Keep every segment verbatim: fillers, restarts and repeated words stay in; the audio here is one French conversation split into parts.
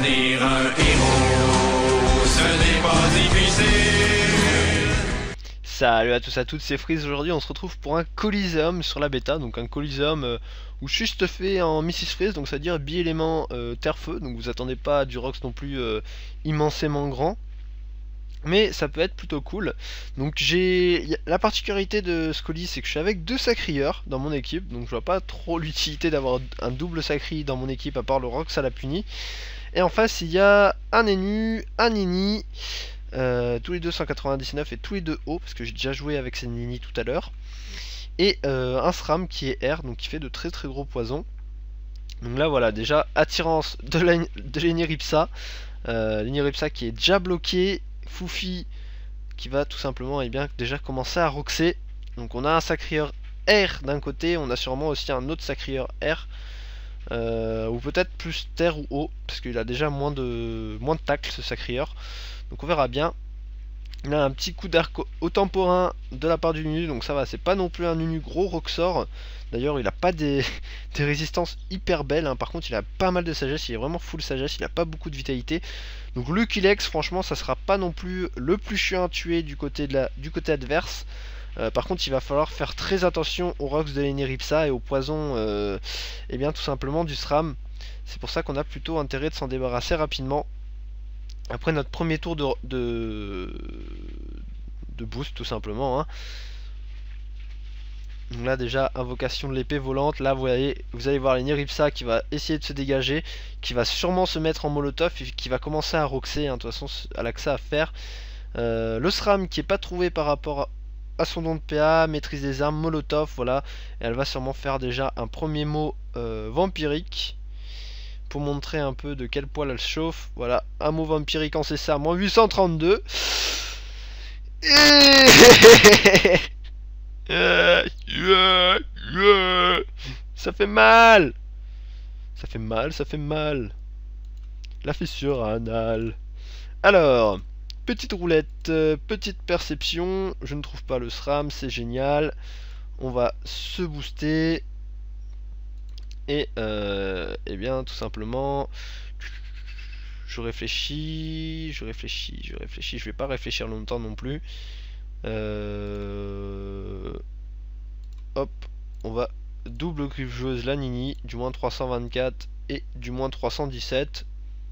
devenir un héros, ce n'est pas difficile. Salut à tous et à toutes, c'est Freeze. Aujourd'hui on se retrouve pour un Coliseum sur la bêta. Donc un Coliseum euh, où juste fait en missus Freeze, donc ça veut dire bi-élément euh, terre-feu. Donc vous attendez pas du Rox non plus euh, immensément grand, mais ça peut être plutôt cool. Donc j'ai la particularité de ce colis, c'est que je suis avec deux sacrieurs dans mon équipe, donc je vois pas trop l'utilité d'avoir un double sacri dans mon équipe à part le Rox à la punie. Et en face il y a un Enu, un Nini, euh, tous les deux cent quatre-vingt-dix-neuf et tous les deux hauts parce que j'ai déjà joué avec ces Nini tout à l'heure, et euh, un SRAM qui est R, donc qui fait de très très gros poisons. Donc là voilà, déjà attirance de l'Eniripsa, euh, l'Eniripsa qui est déjà bloqué, Foufi qui va tout simplement et bien déjà commencer à roxer. Donc on a un sacrieur R d'un côté, on a sûrement aussi un autre sacrieur R, euh, ou peut-être plus terre ou eau, parce qu'il a déjà moins de moins de tacle ce sacrieur. Donc on verra bien. Il a un petit coup d'arc au temporin de la part du Nunu, donc ça va, c'est pas non plus un Nunu gros roxor. D'ailleurs il a pas des, des résistances hyper belles, hein. Par contre il a pas mal de sagesse, il est vraiment full sagesse, il a pas beaucoup de vitalité. Donc le Kilex, franchement ça sera pas non plus le plus chiant à tuer du côté, de la, du côté adverse. Euh, par contre il va falloir faire très attention aux Rox de l'Eniripsa et aux poisons, euh, et bien tout simplement du SRAM. C'est pour ça qu'on a plutôt intérêt de s'en débarrasser rapidement après notre premier tour de, de, de boost tout simplement, hein. Donc là déjà invocation de l'épée volante. Là vous voyez, vous allez voir l'Eniripsa qui va essayer de se dégager, qui va sûrement se mettre en molotov et qui va commencer à roxer, hein. De toute façon elle a que ça à faire. euh, Le SRAM qui est pas trouvé par rapport à, à son don de P A, maîtrise des armes, molotov, voilà. Et elle va sûrement faire déjà un premier mot euh, vampirique pour montrer un peu de quel poil elle chauffe. Voilà, un mot vampirique en C C A, moins huit cent trente-deux. Et... ça fait mal. Ça fait mal, ça fait mal. La fissure anale. Alors, petite roulette, euh, petite perception. Je ne trouve pas le SRAM, c'est génial. On va se booster. Et euh, eh bien tout simplement je réfléchis, je réfléchis, je réfléchis, je vais pas réfléchir longtemps non plus. Euh, hop, on va double griffe joueuse la Nini, du moins trois cent vingt-quatre et du moins trois cent dix-sept.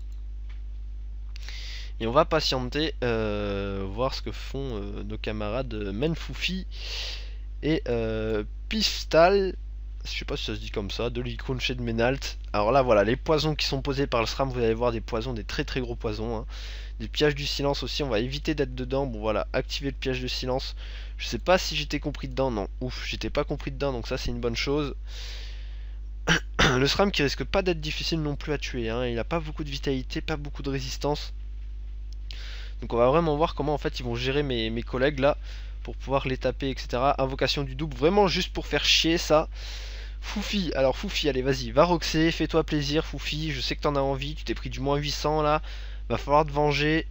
Et on va patienter, euh, voir ce que font euh, nos camarades Menfoufi et euh, Pifstal. Je sais pas si ça se dit comme ça, de l'icône chez de Menalt. Alors là voilà, les poisons qui sont posés par le SRAM, vous allez voir des poisons, des très très gros poisons, hein. Des pièges du silence aussi, on va éviter d'être dedans. Bon voilà, activer le piège de silence. Je sais pas si j'étais compris dedans, non, ouf, j'étais pas compris dedans, donc ça c'est une bonne chose. Le SRAM qui risque pas d'être difficile non plus à tuer, hein. Il a pas beaucoup de vitalité, pas beaucoup de résistance. Donc on va vraiment voir comment en fait ils vont gérer mes, mes collègues là, pour pouvoir les taper, et cetera. Invocation du double, vraiment juste pour faire chier ça. Foufi, alors Foufi, allez vas-y, va roxer, fais-toi plaisir Foufi, je sais que t'en as envie, tu t'es pris du moins huit cents là, va falloir te venger.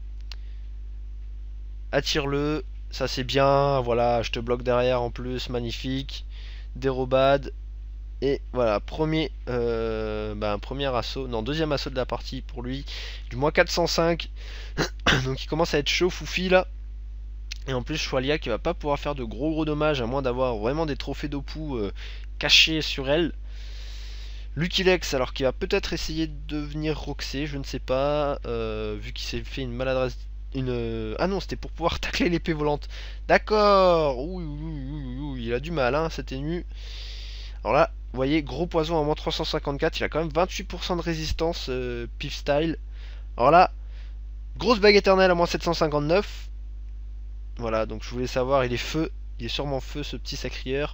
Attire-le, ça c'est bien, voilà, je te bloque derrière en plus, magnifique. Dérobade, et voilà, premier, euh, bah, premier assaut, non, deuxième assaut de la partie pour lui, du moins quatre cent cinq, donc il commence à être chaud Foufi là. Et en plus Choualia qui va pas pouvoir faire de gros gros dommages à moins d'avoir vraiment des trophées d'Opou euh, cachés sur elle. Lukilex alors qui va peut-être essayer de venir roxer, je ne sais pas, euh, vu qu'il s'est fait une maladresse, une... Ah non, c'était pour pouvoir tacler l'épée volante. D'accord, oui, oui, oui, oui, il a du mal, hein, cet Enu. Alors là, vous voyez, gros poison à moins trois cent cinquante-quatre, il a quand même vingt-huit pour cent de résistance, euh, Pif Style. Alors là, grosse bague éternelle à moins sept cent cinquante-neuf. Voilà, donc je voulais savoir, il est feu, il est sûrement feu ce petit sacrieur.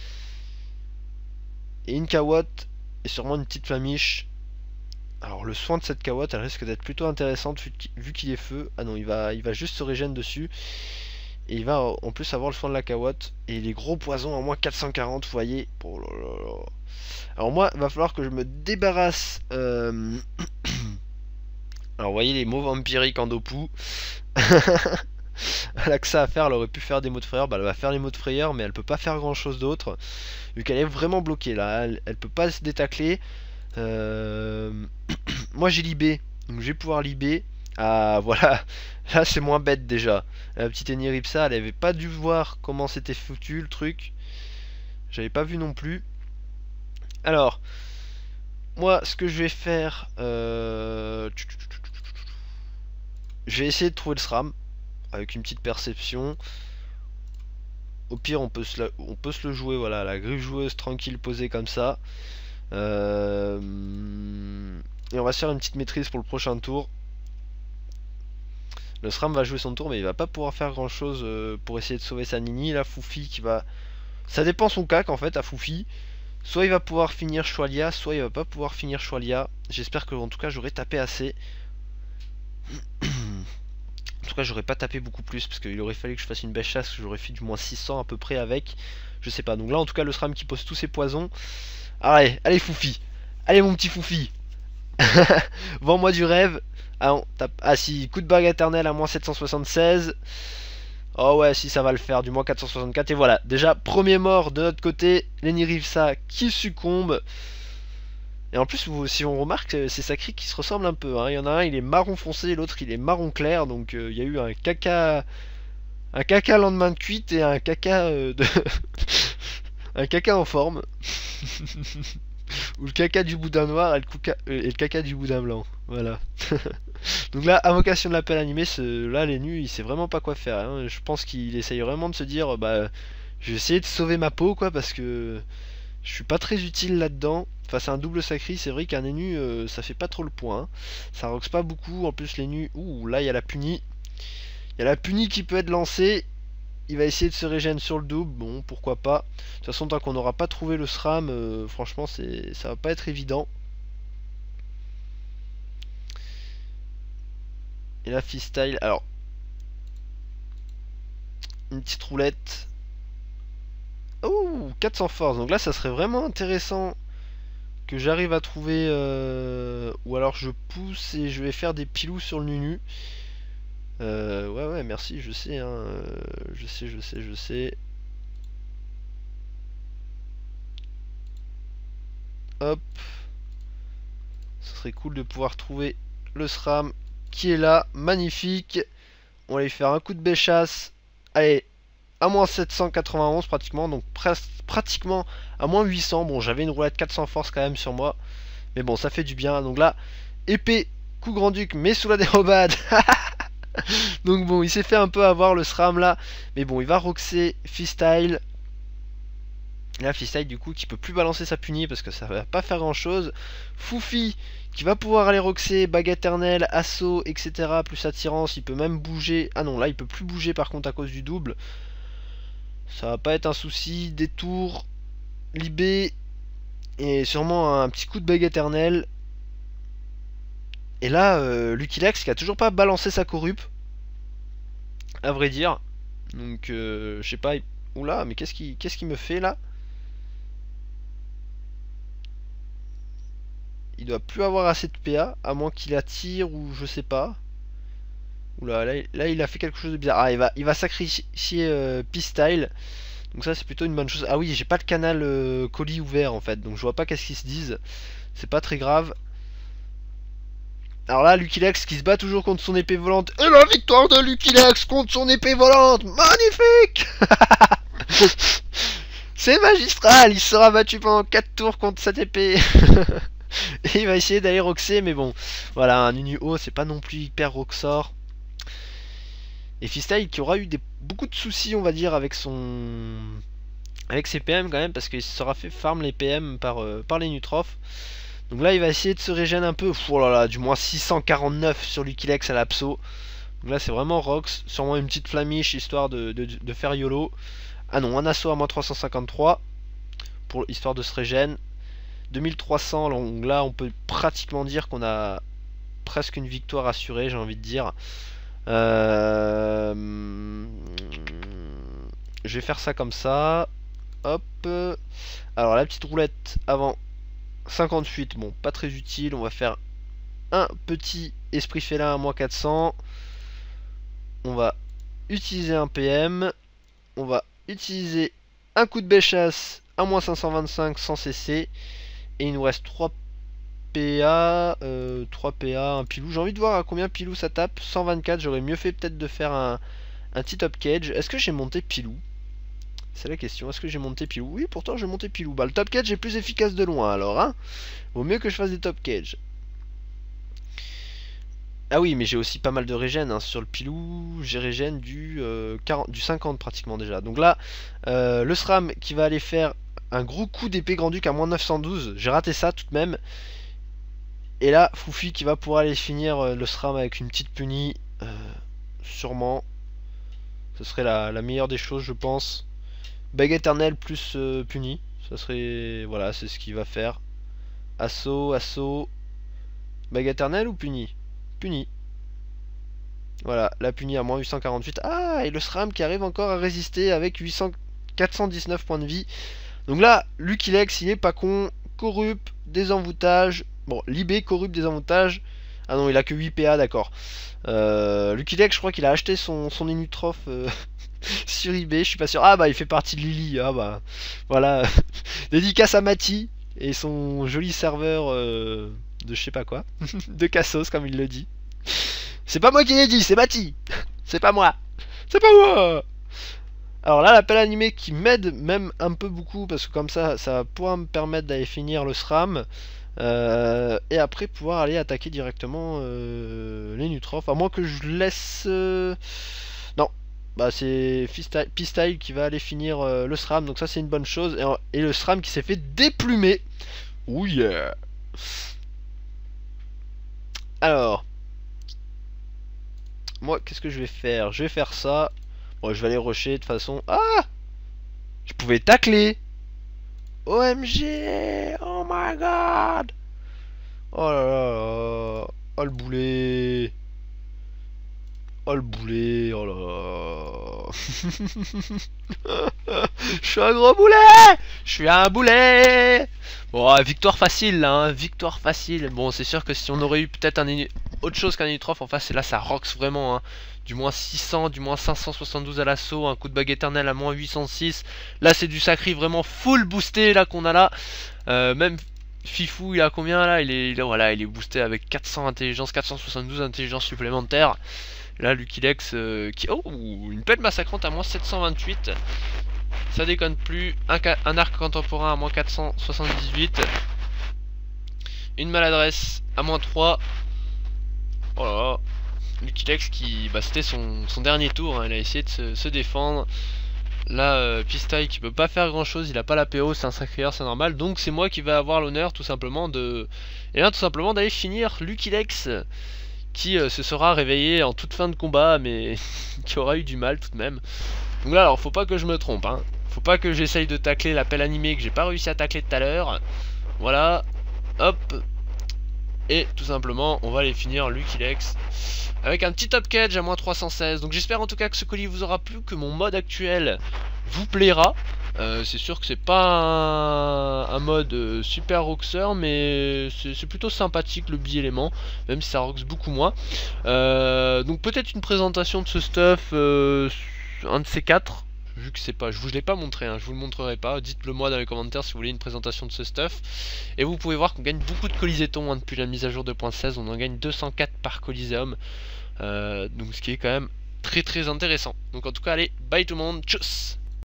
Et une cawotte, et sûrement une petite flamiche. Alors le soin de cette cawotte, elle risque d'être plutôt intéressante vu qu'il est feu. Ah non, il va, il va juste se régénérer dessus. Et il va en plus avoir le soin de la cawotte. Et les gros poisons à moins quatre cent quarante, vous voyez. Oh là là là. Alors moi, il va falloir que je me débarrasse... Euh... Alors vous voyez les mots vampiriques en Dopou. Elle a que ça à faire, elle aurait pu faire des mots de frayeur, bah elle va faire les mots de frayeur mais elle peut pas faire grand chose d'autre vu qu'elle est vraiment bloquée là, elle, elle peut pas se détacler. euh... Moi j'ai l'I B, Donc je vais pouvoir libérer. Ah voilà, là c'est moins bête déjà. La petite Eniripsa, elle avait pas dû voir comment c'était foutu le truc. J'avais pas vu non plus. Alors, moi ce que je vais faire, euh... je vais essayer de trouver le SRAM avec une petite perception. Au pire on peut se, la... on peut se le jouer, voilà, la griffe joueuse tranquille posée comme ça. Euh... Et on va se faire une petite maîtrise pour le prochain tour. Le SRAM va jouer son tour, mais il va pas pouvoir faire grand chose pour essayer de sauver sa Nini. La Foufi qui va... Ça dépend son cac en fait à Foufi. Soit il va pouvoir finir Choualia, soit il va pas pouvoir finir Choualia. J'espère que en tout cas j'aurai tapé assez. En tout cas j'aurais pas tapé beaucoup plus, parce qu'il aurait fallu que je fasse une belle chasse, j'aurais fait du moins six cents à peu près avec. Je sais pas, donc là en tout cas le SRAM qui pose tous ses poisons. Allez, allez Foufi. Allez mon petit Foufi. Vends-moi du rêve. Ah, on tape... ah si, coup de bague éternelle à moins sept cent soixante-seize. Oh ouais, si ça va le faire, du moins quatre cent soixante-quatre. Et voilà, déjà premier mort de notre côté, l'Eniripsa qui succombe. Et en plus, si on remarque, c'est Sacri qui se ressemblent un peu, hein. Il y en a un, il est marron foncé, l'autre il est marron clair. Donc euh, il y a eu un caca... Un caca lendemain de cuite et un caca euh, de... un caca en forme. Ou le caca du boudin noir et le, couca... et le caca du boudin blanc. Voilà. Donc là, invocation de l'appel animé, ce... là les nus, il sait vraiment pas quoi faire, hein. Je pense qu'il essaye vraiment de se dire, bah, je vais essayer de sauver ma peau, quoi, parce que je suis pas très utile là-dedans. Face à un double sacri, c'est vrai qu'un énu, euh, ça fait pas trop le point, hein. Ça roxe pas beaucoup, en plus les nus... Ouh, là il y a la punie. Il y a la punie qui peut être lancée. Il va essayer de se régénérer sur le double, bon, pourquoi pas. De toute façon, tant qu'on n'aura pas trouvé le SRAM, euh, franchement, c'est, ça va pas être évident. Et la freestyle, alors, une petite roulette. Oh, quatre cents force, donc là, ça serait vraiment intéressant que j'arrive à trouver... Euh, ou alors je pousse et je vais faire des pilous sur le Nunu. Euh, ouais, ouais, merci, je sais, hein, euh, je sais, je sais, je sais. Hop. Ce serait cool de pouvoir trouver le SRAM qui est là, magnifique. On va lui faire un coup de béchasse. Allez, à moins sept cent quatre-vingt-onze pratiquement, donc pratiquement à moins huit cents. Bon, j'avais une roulette quatre cents force quand même sur moi. Mais bon, ça fait du bien. Donc là, épée, coup grand-duc, mais sous la dérobade. Donc bon, il s'est fait un peu avoir le SRAM là. Mais bon, il va roxer freestyle. Là, freestyle du coup qui peut plus balancer sa punie parce que ça va pas faire grand chose. Foufi qui va pouvoir aller roxer, bague éternelle, assaut, et cetera. Plus attirance, il peut même bouger. Ah non, là il peut plus bouger par contre à cause du double. Ça va pas être un souci. Détour, libé. Et sûrement un petit coup de bague éternelle. Et là, euh, Lucky Lex qui a toujours pas balancé sa corrupe. À vrai dire. Donc, euh, je sais pas. Oula, mais qu'est-ce qu'il qu'est-ce qu'il me fait là? Il doit plus avoir assez de P A, à moins qu'il attire ou je sais pas. Oula, là, là il a fait quelque chose de bizarre. Ah, il va, il va sacrifier euh, P-Style. Donc ça c'est plutôt une bonne chose. Ah oui, j'ai pas le canal euh, colis ouvert en fait, donc je vois pas qu'est-ce qu'ils se disent. C'est pas très grave. Alors là, Lucky Lex qui se bat toujours contre son épée volante. Et la victoire de Lucky Lex contre son épée volante. Magnifique. C'est magistral. Il sera battu pendant quatre tours contre cette épée. Et il va essayer d'aller roxer, mais bon. Voilà, un Nunu haut, c'est pas non plus hyper roxor. Et Freestyle qui aura eu des, beaucoup de soucis, on va dire, avec son... avec ses P M quand même, parce qu'il se sera fait farm les P M par, euh, par les Nutrophes. Donc là il va essayer de se régénérer un peu. Oh là là, du moins six cent quarante-neuf sur Lucky Lex à l'Apso. Donc là c'est vraiment Rox. Sûrement une petite flamiche histoire de, de, de faire YOLO. Ah non, un assaut à moins trois cent cinquante-trois. Pour, histoire de se régénérer. deux mille trois cents, donc là on peut pratiquement dire qu'on a presque une victoire assurée, j'ai envie de dire. Euh... Je vais faire ça comme ça. Hop. Alors la petite roulette avant. cinquante-huit, bon, pas très utile. On va faire un petit esprit félin à moins quatre cents. On va utiliser un P M. On va utiliser un coup de béchasse à moins cinq cent vingt-cinq sans cesser. Et il nous reste trois P A, euh, trois P A, un pilou. J'ai envie de voir à combien pilou ça tape. cent vingt-quatre, j'aurais mieux fait peut-être de faire un, un petit top cage. Est-ce que j'ai monté pilou? C'est la question. Est-ce que j'ai monté pilou? Oui, pourtant j'ai monté pilou. Bah le top cage est plus efficace de loin alors, hein. Vaut mieux que je fasse des top cage. Ah oui, mais j'ai aussi pas mal de régène hein. Sur le pilou, j'ai régène du, euh, quarante, du cinquante pratiquement déjà. Donc là, euh, le SRAM qui va aller faire un gros coup d'épée grand-duc à moins neuf cent douze. J'ai raté ça tout de même. Et là, Foufi qui va pouvoir aller finir euh, le SRAM avec une petite punie. Euh, sûrement. Ce serait la, la meilleure des choses, je pense. Bague éternelle plus euh, punie. Ça serait... Voilà, c'est ce qu'il va faire. Assaut, assaut. Bague éternelle ou punie? Puni. Voilà, la punie à moins huit cent quarante-huit. Ah, et le SRAM qui arrive encore à résister avec huit cents, quatre cent dix-neuf points de vie. Donc là, Lucky Lex, il est pas con. Corrupt, désenvoûtage. Bon, Libé, corrupt, désenvoûtage. Ah non, il a que huit P A, d'accord. Euh, Lucky Lex, je crois qu'il a acheté son, son Inutroph euh, sur eBay, je suis pas sûr. Ah bah, il fait partie de Lily. Ah bah, voilà. Dédicace à Mati et son joli serveur euh, de je sais pas quoi. De Cassos, comme il le dit. C'est pas moi qui l'ai dit, c'est Mati. C'est pas moi. C'est pas moi. Alors là, l'appel animé qui m'aide même un peu beaucoup, parce que comme ça, ça va pouvoir me permettre d'aller finir le SRAM. Euh, et après pouvoir aller attaquer directement euh, les Nutroph. À moins que je laisse... Euh... Non. Bah c'est P-Style qui va aller finir euh, le SRAM. Donc ça c'est une bonne chose. Et, et le SRAM qui s'est fait déplumer. Oh yeah. Alors. Moi qu'est-ce que je vais faire? Je vais faire ça. Bon je vais aller rusher de toute façon. Ah, je pouvais tacler. O M G. Oh my god. Oh là là là. Oh le boulet. Oh le boulet. Oh là là. Je suis un gros boulet. Je suis un boulet. Bon, victoire facile là, hein. Victoire facile. Bon, c'est sûr que si on aurait eu peut-être un autre chose qu'un Inutroph en face, et là ça rocks vraiment, hein. Du moins six cents, du moins cinq cent soixante-douze à l'assaut, un coup de bague éternelle à moins huit cent six. Là c'est du sacré vraiment full boosté là qu'on a là. Euh, même Fifou il a combien là? Il est, il est, voilà, il est boosté avec quatre cents intelligence, quatre cent soixante-douze intelligence supplémentaires. Là Lucky Lex euh, qui... Oh, une pelle massacrante à moins sept cent vingt-huit. Ça déconne plus. Un, un arc contemporain à moins quatre cent soixante-dix-huit. Une maladresse à moins trois. Oh là là. Lucky Lex qui... Bah c'était son, son dernier tour, hein. Il a essayé de se, se défendre. Là, euh, P-Style qui peut pas faire grand chose, il a pas la P O, c'est un sacré, c'est normal. Donc c'est moi qui vais avoir l'honneur tout simplement de... Et bien tout simplement d'aller finir Lucky Lex, qui euh, se sera réveillé en toute fin de combat, mais qui aura eu du mal tout de même. Donc là, alors faut pas que je me trompe, hein. Faut pas que j'essaye de tacler l'appel animé que j'ai pas réussi à tacler tout à l'heure. Voilà, hop. Et tout simplement, on va aller finir Lucky Lex avec un petit top cage à moins trois cent seize. Donc j'espère en tout cas que ce colis vous aura plu, que mon mode actuel vous plaira. Euh, c'est sûr que c'est pas un, un mode euh, super roxeur, mais c'est plutôt sympathique le bi-élément, même si ça roxe beaucoup moins. Euh, donc peut-être une présentation de ce stuff, euh, un de ces quatre. Vu que c'est pas, je vous l'ai pas montré, hein, je vous le montrerai pas. Dites-le moi dans les commentaires si vous voulez une présentation de ce stuff. Et vous pouvez voir qu'on gagne beaucoup de colisétons hein, depuis la mise à jour deux point seize. On en gagne deux cent quatre par coliséum, euh, donc ce qui est quand même très très intéressant. Donc en tout cas allez, bye tout le monde, tchuss.